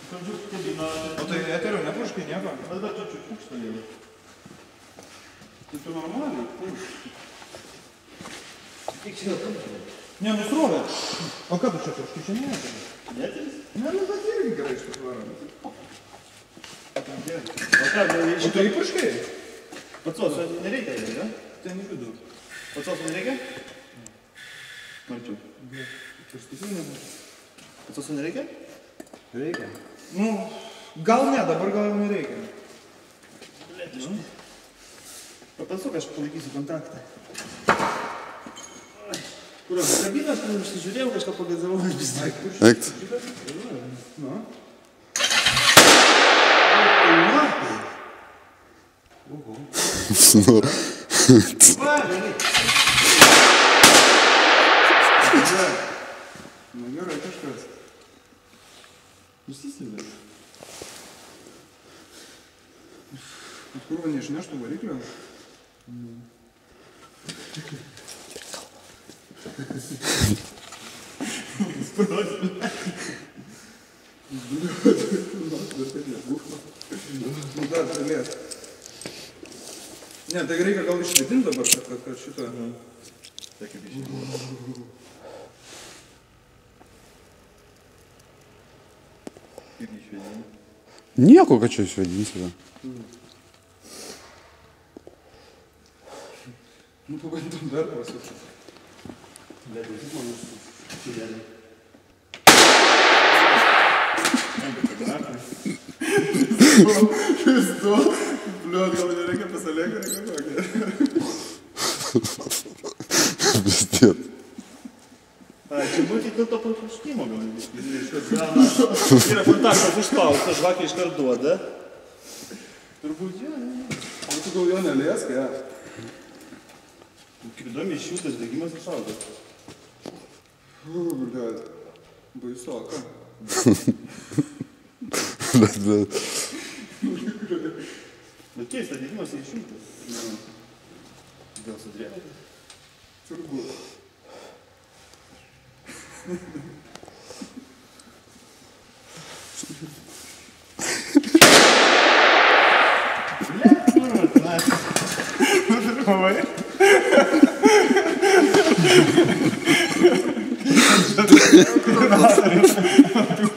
O tai eterio nepurškai nieko? Aš dar čia pūkštelėjau. Tai tu normaliai pūkštai. Tik čia pūkštai. Ne, nusrovė. O ką tu čia purškai? Čia neėdė. Netis? Ne, nu bet irgi gerai iš tas varom. O tu įpurškai? Pacos nereikia, ne? Ten į vidų. Pacos nereikia? Marčiau. Paskutinių nebūtų. Pacos nereikia? Reikia. Nu, gal ne, dabar gal jau nereikia. Papasuk, aš palaikysiu kontaktą. Kurios kabinas, kur užsižiūrėjau, kažką pagazavau, aš vis tiek. Ekt. Nu. Nu. Va, gerai. Nu gerai, kažkas. Užsisilė. Kur va neišneštų variklio? Nu dar galės. Ne, tai reikia gal išvedinti dabar, kad šitą... Tai kaip išvedinti. Kaip išvedinti? Nieko, kad čia išvedinsi. Nu, pabandom dar pasukti. Bet esi man užsivedinti. Vis to, bliu, tau nereikia pasalėką, reikia kokį. Vis tiek. Čia būti dėl to papurškimo gal. Yra kontaktas užspaustas, žvakė iškart duoda. Turbūt jo, ne. O tu gal jo neliesk, ja. Kaip įdomi išjūtas degimas išauga. Blet, baisoka. Bet. Bet keista, degimas išjūtas. Gal sudrėmė? Turbūt. Pavai?